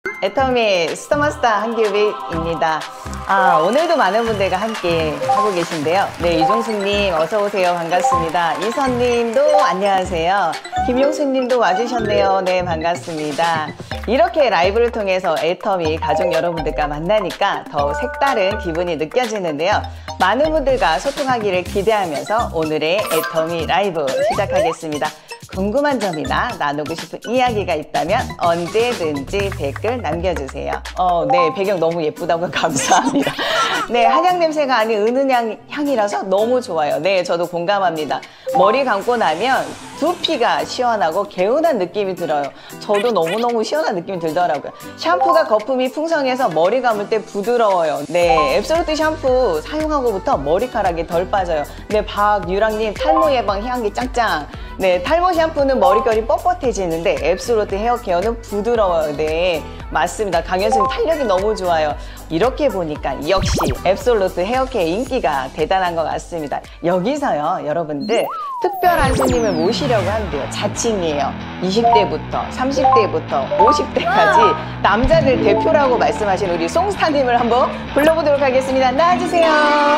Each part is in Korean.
애터미 스타마스터 한기우비입니다. 오늘도 많은 분들과 함께 하고 계신데요. 네, 이종수님 어서오세요. 반갑습니다. 이선님도 안녕하세요. 김용수님도 와주셨네요. 네, 반갑습니다. 이렇게 라이브를 통해서 애터미 가족 여러분들과 만나니까 더 색다른 기분이 느껴지는데요. 많은 분들과 소통하기를 기대하면서 오늘의 애터미 라이브 시작하겠습니다. 궁금한 점이나 나누고 싶은 이야기가 있다면 언제든지 댓글 남겨주세요. 네, 배경 너무 예쁘다고 감사합니다. 네, 한약 냄새가 아닌 은은한 향이라서 너무 좋아요. 네, 저도 공감합니다. 머리 감고 나면 두피가 시원하고 개운한 느낌이 들어요. 저도 너무너무 시원한 느낌이 들더라고요. 샴푸가 거품이 풍성해서 머리 감을 때 부드러워요. 네, 앱솔루트 샴푸 사용하고부터 머리카락이 덜 빠져요. 네, 박유랑님 탈모 예방 향기 짱짱. 네, 탈모 샴푸는 머릿결이 뻣뻣해지는데 앱솔루트 헤어케어는 부드러워요. 네, 맞습니다. 강현수님 탄력이 너무 좋아요. 이렇게 보니까 역시 앱솔루트 헤어케어 인기가 대단한 것 같습니다. 여기서요, 여러분들 특별한 손님을 모시려고 하는데요. 자칭이에요. 20대부터 30대부터 50대까지 남자들 대표라고 말씀하신 우리 송스타님을 한번 불러보도록 하겠습니다. 나와주세요.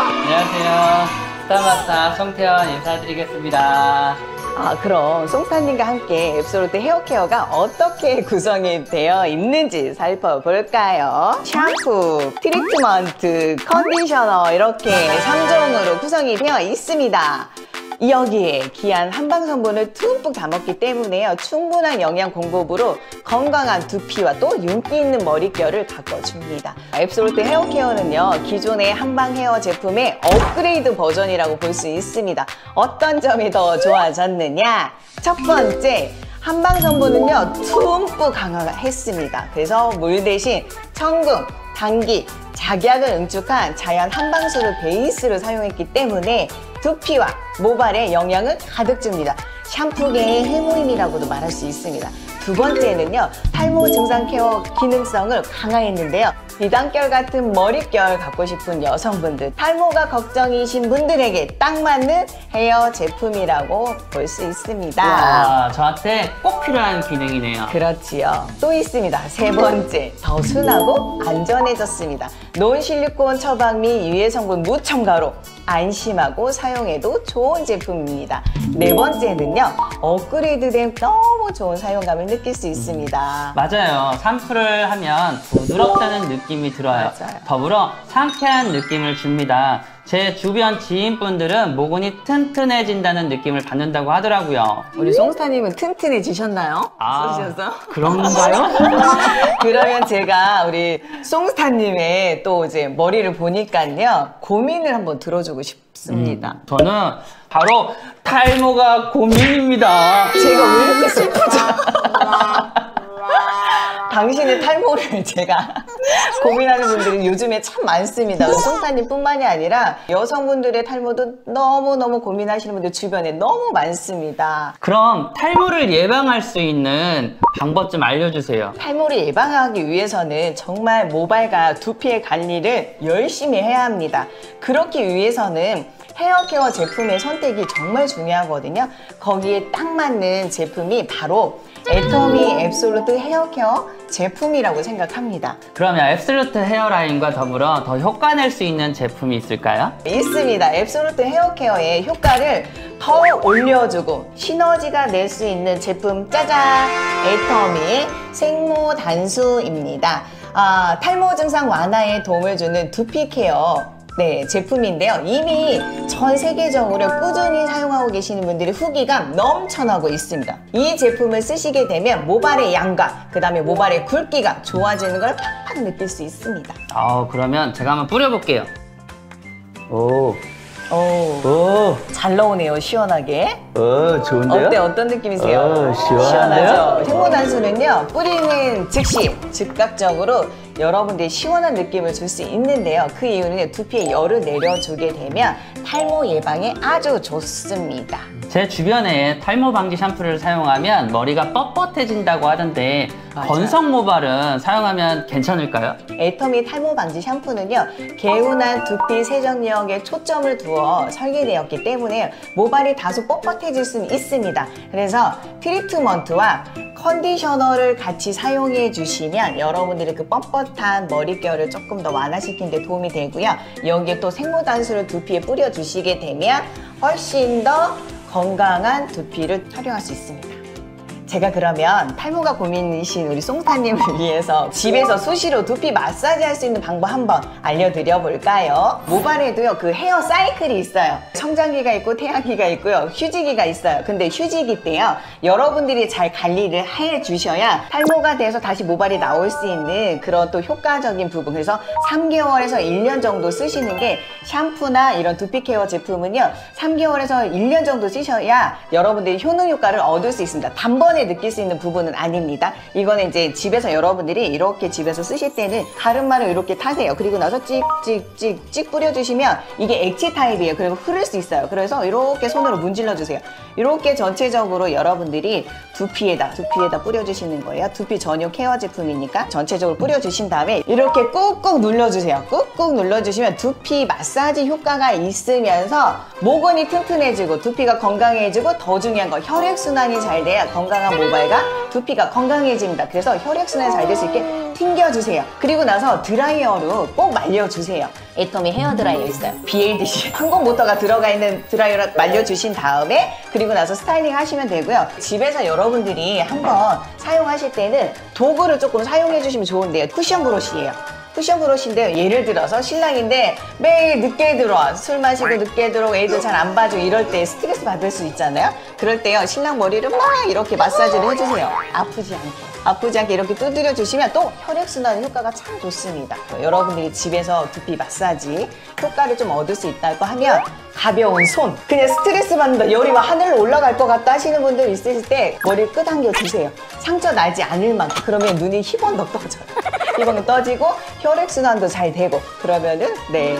안녕하세요. 스타마스터 송태현 인사드리겠습니다. 그럼 송스타님과 함께 앱솔루트 헤어케어가 어떻게 구성이 되어 있는지 살펴볼까요? 샴푸, 트리트먼트, 컨디셔너 이렇게 3종으로 구성이 되어 있습니다. 여기에 귀한 한방 성분을 듬뿍 담았기 때문에요. 충분한 영양 공급으로 건강한 두피와 또 윤기 있는 머릿결을 가꿔줍니다. 앱솔루트 헤어케어는요, 기존의 한방 헤어 제품의 업그레이드 버전이라고 볼 수 있습니다. 어떤 점이 더 좋아졌느냐? 첫 번째, 한방 성분은요, 듬뿍 강화했습니다. 그래서 물 대신 청금, 당기, 작약을 응축한 자연 한방수를 베이스로 사용했기 때문에 두피와 모발에 영양을 가득 줍니다. 샴푸계의 해모임이라고도 말할 수 있습니다. 두 번째는요, 탈모 증상 케어 기능성을 강화했는데요. 비단결 같은 머릿결 갖고 싶은 여성분들, 탈모가 걱정이신 분들에게 딱 맞는 헤어 제품이라고 볼 수 있습니다. 와, 저한테 꼭 필요한 기능이네요. 그렇지요. 또 있습니다. 세 번째, 더 순하고 안전해졌습니다. 논실리콘 처방 및 유해 성분 무첨가로 안심하고 사용해도 좋은 제품입니다. 네 번째는요, 업그레이드된 너무 좋은 사용감을 느낄 수 있습니다. 맞아요. 샴푸를 하면 부드럽다는 느낌이 들어요. 맞아요. 더불어 상쾌한 느낌을 줍니다. 제 주변 지인분들은 모근이 튼튼해진다는 느낌을 받는다고 하더라고요. 우리 송스타님은 튼튼해지셨나요? 쓰셨어요? 그런가요? 그러면 제가 우리 송스타님의 또 이제 머리를 보니까요, 고민을 한번 들어주고 싶습니다. 저는 바로 탈모가 고민입니다. 제가 왜 이렇게 슬프죠? 당신의 탈모를 제가 고민하는 분들이 요즘에 참 많습니다. 송스타님 뿐만이 아니라 여성분들의 탈모도 너무너무 고민하시는 분들 주변에 너무 많습니다. 그럼 탈모를 예방할 수 있는 방법 좀 알려주세요. 탈모를 예방하기 위해서는 정말 모발과 두피의 관리를 열심히 해야 합니다. 그렇기 위해서는 헤어케어 제품의 선택이 정말 중요하거든요. 거기에 딱 맞는 제품이 바로 애터미 앱솔루트 헤어케어 제품이라고 생각합니다. 그러면 앱솔루트 헤어라인과 더불어 더 효과 낼 수 있는 제품이 있을까요? 있습니다. 앱솔루트 헤어케어의 효과를 더 올려주고 시너지가 낼 수 있는 제품 짜잔! 애터미 생모 단수입니다. 탈모 증상 완화에 도움을 주는 두피 케어 제품인데요. 이미 전 세계적으로 꾸준히 사용하고 계시는 분들이 후기가 넘쳐나고 있습니다. 이 제품을 쓰시게 되면 모발의 양과 그 다음에 모발의 굵기가 좋아지는 걸 팍팍 느낄 수 있습니다. 그러면 제가 한번 뿌려볼게요. 오, 잘 나오네요. 시원하게. 좋은데요? 어때? 어떤 느낌이세요? 시원한데요? 생모단수는요, 뿌리는 즉시 즉각적으로 여러분들이 시원한 느낌을 줄 수 있는데요. 그 이유는 두피에 열을 내려주게 되면 탈모 예방에 아주 좋습니다. 제 주변에 탈모 방지 샴푸를 사용하면 머리가 뻣뻣해진다고 하던데 맞아요. 건성 모발은 사용하면 괜찮을까요? 애터미 탈모 방지 샴푸는요, 개운한 두피 세정력에 초점을 두어 설계되었기 때문에 모발이 다소 뻣뻣해질 수는 있습니다. 그래서 트리트먼트와 컨디셔너를 같이 사용해 주시면 여러분들의 그 뻣뻣한 머릿결을 조금 더 완화시키는 데 도움이 되고요. 여기에 또 생모단수를 두피에 뿌려 주시게 되면 훨씬 더 건강한 두피를 활용할 수 있습니다. 제가 그러면 탈모가 고민이신 우리 송타님을 위해서 집에서 수시로 두피 마사지 할 수 있는 방법 한번 알려드려 볼까요? 모발에도요, 그 헤어 사이클이 있어요. 성장기가 있고 태양기가 있고요, 휴지기가 있어요. 근데 휴지기 때요, 여러분들이 잘 관리를 해 주셔야 탈모가 돼서 다시 모발이 나올 수 있는 그런 또 효과적인 부분. 그래서 3개월에서 1년 정도 쓰시는 게, 샴푸나 이런 두피 케어 제품은요 3개월에서 1년 정도 쓰셔야 여러분들이 효능 효과를 얻을 수 있습니다. 단번에 느낄 수 있는 부분은 아닙니다. 이거는 이제 집에서 여러분들이 이렇게 집에서 쓰실 때는 가르마를 이렇게 타세요. 그리고 나서 찍찍찍찍 뿌려주시면 이게 액체 타입이에요. 그리고 흐를 수 있어요. 그래서 이렇게 손으로 문질러 주세요. 이렇게 전체적으로 여러분들이 두피에다 뿌려주시는 거예요. 두피 전용 케어 제품이니까 전체적으로 뿌려주신 다음에 이렇게 꾹꾹 눌러주세요. 꾹꾹 눌러주시면 두피 마사지 효과가 있으면서 모근이 튼튼해지고 두피가 건강해지고, 더 중요한 거 혈액순환이 잘 돼야 건강한 모발과 두피가 건강해집니다. 그래서 혈액순환이 잘 될 수 있게 튕겨주세요. 그리고 나서 드라이어로 꼭 말려주세요. 애터미 헤어 드라이어 있어요. BLDC 항공 모터가 들어가 있는 드라이어로 말려주신 다음에, 그리고 나서 스타일링 하시면 되고요. 집에서 여러분들이 한번 사용하실 때는 도구를 조금 사용해 주시면 좋은데요. 쿠션 브러쉬예요. 쿠션 브러쉬인데, 예를 들어서 신랑인데 매일 늦게 들어와, 술 마시고 늦게 들어오고 애들 잘 안 봐주고 이럴 때 스트레스 받을 수 있잖아요. 그럴 때요, 신랑 머리를 막 이렇게 마사지를 해주세요. 아프지 않게 이렇게 두드려 주시면 또 혈액순환 효과가 참 좋습니다. 여러분들이 집에서 두피 마사지 효과를 좀 얻을 수 있다고 하면, 가벼운 손, 그냥 스트레스 받는다, 열이 막 하늘로 올라갈 것 같다 하시는 분들 있으실 때 머리를 끄당겨 주세요. 상처 나지 않을 만큼. 그러면 눈이 희번덕 떠져요. 희번덕 떠지고 혈액순환도 잘 되고, 그러면은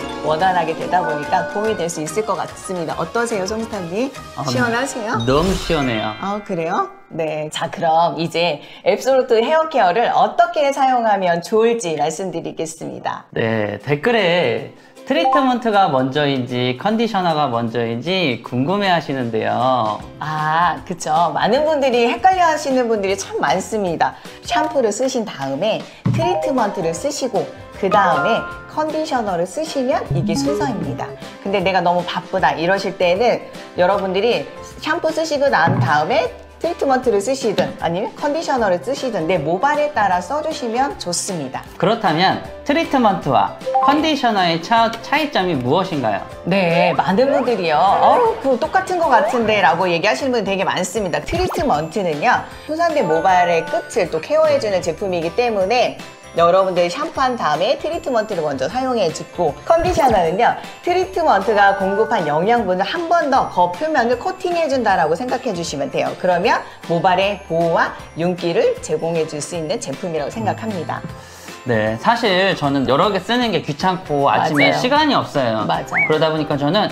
원활하게 되다 보니까 도움이 될 수 있을 것 같습니다. 어떠세요, 송스타님? 시원하세요? 너무 시원해요. 아, 그래요? 네. 자, 그럼 이제 앱솔루트 헤어케어를 어떻게 사용하면 좋을지 말씀드리겠습니다. 네, 댓글에 트리트먼트가 먼저인지 컨디셔너가 먼저인지 궁금해 하시는데요. 아, 그쵸. 많은 분들이 헷갈려 하시는 분들이 참 많습니다. 샴푸를 쓰신 다음에 트리트먼트를 쓰시고 그 다음에 컨디셔너를 쓰시면 이게 순서입니다. 근데 내가 너무 바쁘다 이러실 때는 여러분들이 샴푸 쓰시고 난 다음에 트리트먼트를 쓰시든 아니면 컨디셔너를 쓰시든 내 모발에 따라 써주시면 좋습니다. 그렇다면 트리트먼트와 컨디셔너의 차이점이 무엇인가요? 네, 많은 분들이요, 그거 똑같은 것 같은데 라고 얘기하시는 분이 되게 많습니다. 트리트먼트는요, 손상된 모발의 끝을 또 케어해주는 제품이기 때문에 여러분들이 샴푸한 다음에 트리트먼트를 먼저 사용해주고, 컨디셔너는요, 트리트먼트가 공급한 영양분을 한 번 더 겉표면을 코팅해준다라고 생각해주시면 돼요. 그러면 모발의 보호와 윤기를 제공해줄 수 있는 제품이라고 생각합니다. 네, 사실 저는 여러 개 쓰는 게 귀찮고 아침에 맞아요. 시간이 없어요. 맞아요. 그러다 보니까 저는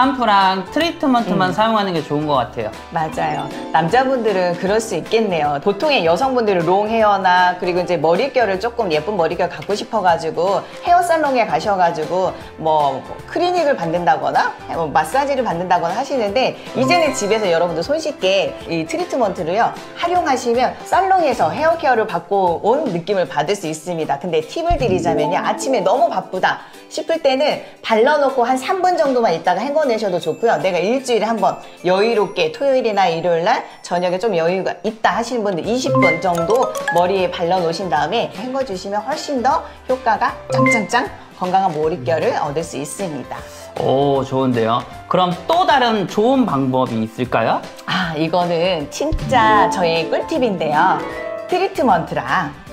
샴푸랑 트리트먼트만 사용하는 게 좋은 것 같아요. 맞아요. 남자분들은 그럴 수 있겠네요. 보통의 여성분들은 롱 헤어나 그리고 이제 머릿결을 조금 예쁜 머릿결 갖고 싶어가지고 헤어 살롱에 가셔가지고 뭐 클리닉을 받는다거나 뭐 마사지를 받는다거나 하시는데, 이제는 집에서 여러분들 손쉽게 이 트리트먼트를요 활용하시면 살롱에서 헤어 케어를 받고 온 느낌을 받을 수 있습니다. 근데 팁을 드리자면요, 아침에 너무 바쁘다 싶을 때는 발라놓고 한 3분 정도만 있다가 헹궈내셔도 좋고요. 내가 일주일에 한번 여유롭게 토요일이나 일요일날 저녁에 좀 여유가 있다 하시는 분들 20분 정도 머리에 발라놓으신 다음에 헹궈주시면 훨씬 더 효과가 짱짱짱 건강한 머릿결을 얻을 수 있습니다. 오, 좋은데요. 그럼 또 다른 좋은 방법이 있을까요? 아, 이거는 진짜 저의 꿀팁인데요. 트리트먼트랑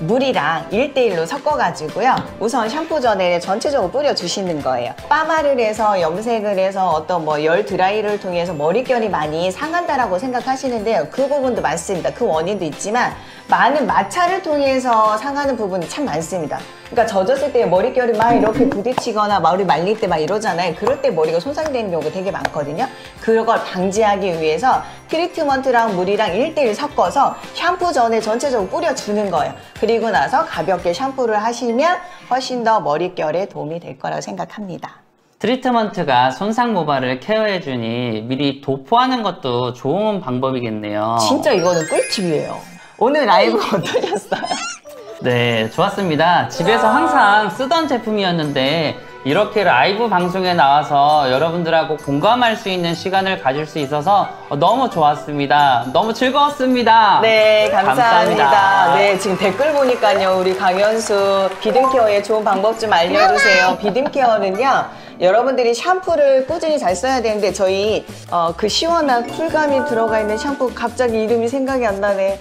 물이랑 1대1로 섞어가지고요. 우선 샴푸 전에 전체적으로 뿌려주시는 거예요. 빠마를 해서 염색을 해서 어떤 뭐 열 드라이를 통해서 머릿결이 많이 상한다라고 생각하시는데요. 그 부분도 맞습니다. 그 원인도 있지만 많은 마찰을 통해서 상하는 부분이 참 많습니다. 그러니까 젖었을 때 머릿결이 막 이렇게 부딪히거나 머리 말릴 때 막 이러잖아요. 그럴 때 머리가 손상되는 경우가 되게 많거든요. 그걸 방지하기 위해서 트리트먼트랑 물이랑 1대1 섞어서 샴푸 전에 전체적으로 뿌려주는 거예요. 그리고 나서 가볍게 샴푸를 하시면 훨씬 더 머릿결에 도움이 될 거라고 생각합니다. 트리트먼트가 손상 모발을 케어해주니 미리 도포하는 것도 좋은 방법이겠네요. 진짜 이거는 꿀팁이에요. 오늘 라이브 어떠셨어요? 네, 좋았습니다. 집에서 항상 쓰던 제품이었는데 이렇게 라이브 방송에 나와서 여러분들하고 공감할 수 있는 시간을 가질 수 있어서 너무 좋았습니다. 너무 즐거웠습니다. 네, 감사합니다. 감사합니다. 네, 지금 댓글 보니까요. 우리 강현수 비듬케어의 좋은 방법 좀 알려주세요. 비듬케어는요. 여러분들이 샴푸를 꾸준히 잘 써야 되는데 저희 그 시원한 쿨감이 들어가 있는 샴푸 갑자기 이름이 생각이 안 나네.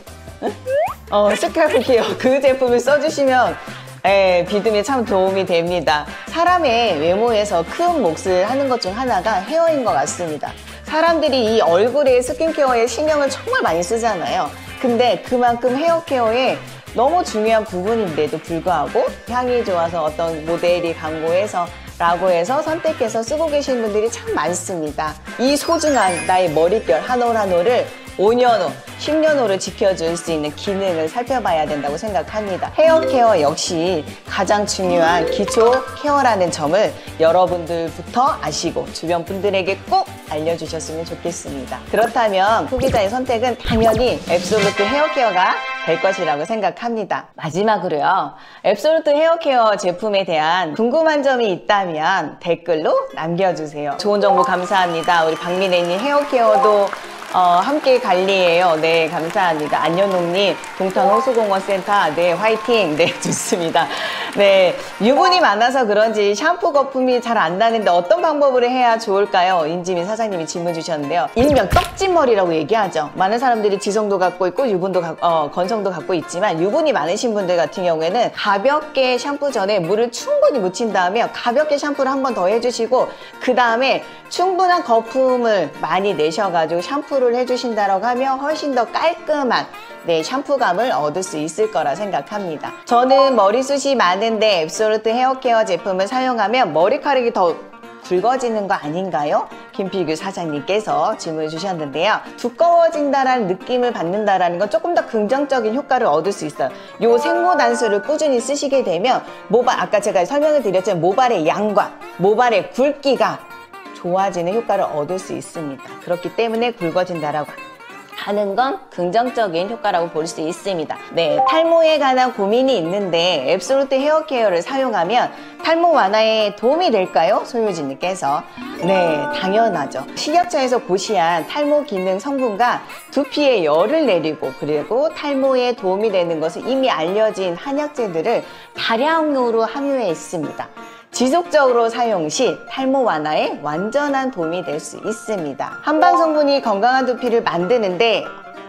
스칼프케어 그 제품을 써주시면 비듬에 참 도움이 됩니다. 사람의 외모에서 큰 몫을 하는 것 중 하나가 헤어인 것 같습니다. 사람들이 이 얼굴에 스킨케어에 신경을 정말 많이 쓰잖아요. 근데 그만큼 헤어케어에 너무 중요한 부분인데도 불구하고 향이 좋아서 어떤 모델이 광고해서 라고 해서 선택해서 쓰고 계신 분들이 참 많습니다. 이 소중한 나의 머릿결 한 올 한 올을 5년 후, 10년 후를 지켜줄 수 있는 기능을 살펴봐야 된다고 생각합니다. 헤어케어 역시 가장 중요한 기초 케어라는 점을 여러분들부터 아시고 주변 분들에게 꼭 알려주셨으면 좋겠습니다. 그렇다면 소비자의 선택은 당연히 앱솔루트 헤어케어가 될 것이라고 생각합니다. 마지막으로요. 앱솔루트 헤어케어 제품에 대한 궁금한 점이 있다면 댓글로 남겨주세요. 좋은 정보 감사합니다. 우리 박민혜님 헤어케어도 함께 관리해요. 네, 감사합니다. 안현웅님, 동탄 호수공원센터, 네, 화이팅. 네, 좋습니다. 네, 유분이 많아서 그런지 샴푸 거품이 잘 안 나는데 어떤 방법으로 해야 좋을까요? 인지민 사장님이 질문 주셨는데요. 일명 떡진머리라고 얘기하죠. 많은 사람들이 지성도 갖고 있고 유분도 건성도 갖고 있지만 유분이 많으신 분들 같은 경우에는 가볍게 샴푸 전에 물을 충분히 묻힌 다음에 가볍게 샴푸를 한 번 더 해주시고 그 다음에 충분한 거품을 많이 내셔가지고 샴푸를 해주신다고 하면 훨씬 더 깔끔한 샴푸감을 얻을 수 있을 거라 생각합니다. 저는 머리숱이 많은데 앱솔루트 헤어케어 제품을 사용하면 머리카락이 더 굵어지는 거 아닌가요? 김필규 사장님께서 질문을 주셨는데요. 두꺼워진다라는 느낌을 받는다라는 건 조금 더 긍정적인 효과를 얻을 수 있어요. 요 생모단수를 꾸준히 쓰시게 되면 모발, 아까 제가 설명을 드렸지만 모발의 양과 모발의 굵기가 좋아지는 효과를 얻을 수 있습니다. 그렇기 때문에 굵어진다라고 하는 건 긍정적인 효과라고 볼 수 있습니다. 네, 탈모에 관한 고민이 있는데 앱솔루트 헤어케어를 사용하면 탈모 완화에 도움이 될까요? 소유진님께서. 네, 당연하죠. 식약처에서 고시한 탈모 기능 성분과 두피에 열을 내리고 그리고 탈모에 도움이 되는 것은 이미 알려진 한약재들을 다량으로 함유해 있습니다. 지속적으로 사용 시 탈모 완화에 완전한 도움이 될 수 있습니다. 한방 성분이 건강한 두피를 만드는데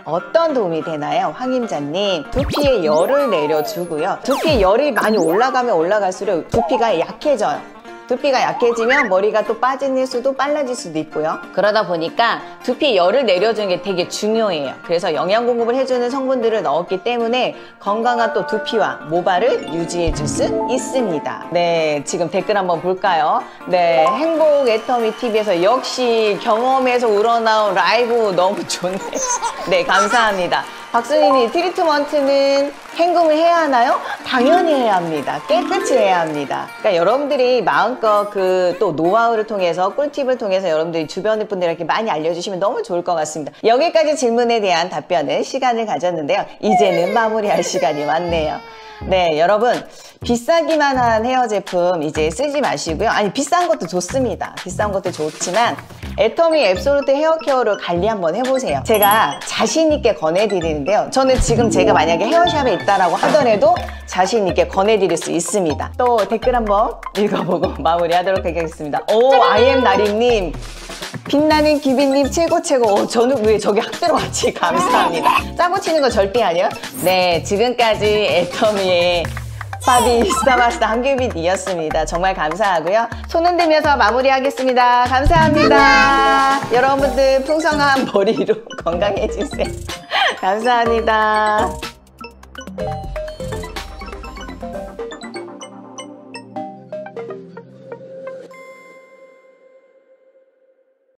어떤 도움이 되나요? 황임자님, 두피에 열을 내려주고요. 두피에 열이 많이 올라가면 올라갈수록 두피가 약해져요. 두피가 약해지면 머리가 또 빠지는 수도 빨라질 수도 있고요. 그러다 보니까 두피에 열을 내려주는 게 되게 중요해요. 그래서 영양 공급을 해주는 성분들을 넣었기 때문에 건강한 또 두피와 모발을 유지해 줄 수 있습니다. 네, 지금 댓글 한번 볼까요? 네, 행복 애터미 TV에서 역시 경험에서 우러나온 라이브 너무 좋네요. 네, 감사합니다. 박순희님, 트리트먼트는 헹굼을 해야 하나요? 당연히 해야 합니다. 깨끗이 해야 합니다. 그러니까 여러분들이 마음껏 그 또 노하우를 통해서 꿀팁을 통해서 여러분들이 주변의 분들에게 많이 알려주시면 너무 좋을 것 같습니다. 여기까지 질문에 대한 답변은 시간을 가졌는데요. 이제는 마무리할 시간이 왔네요. 네, 여러분 비싸기만 한 헤어 제품 이제 쓰지 마시고요. 아니, 비싼 것도 좋습니다. 비싼 것도 좋지만 애터미 앱솔루트 헤어케어를 관리 한번 해보세요. 제가 자신 있게 권해드리는데요. 저는 지금 제가 만약에 헤어샵에 있다라고 하더라도 자신 있게 권해드릴 수 있습니다. 또 댓글 한번 읽어보고 마무리하도록 하겠습니다. 오, IM 나리님, 빛나는 규빈님 최고 최고. 저는 왜 저기 확 들어왔지? 감사합니다. 짜고 치는 거 절대 아니에요. 네, 지금까지 애터미의 파비 스타마스터 한규빈이었습니다. 정말 감사하고요. 손 흔들면서 마무리하겠습니다. 감사합니다. 여러분들 풍성한 머리로 건강해지세요. 감사합니다.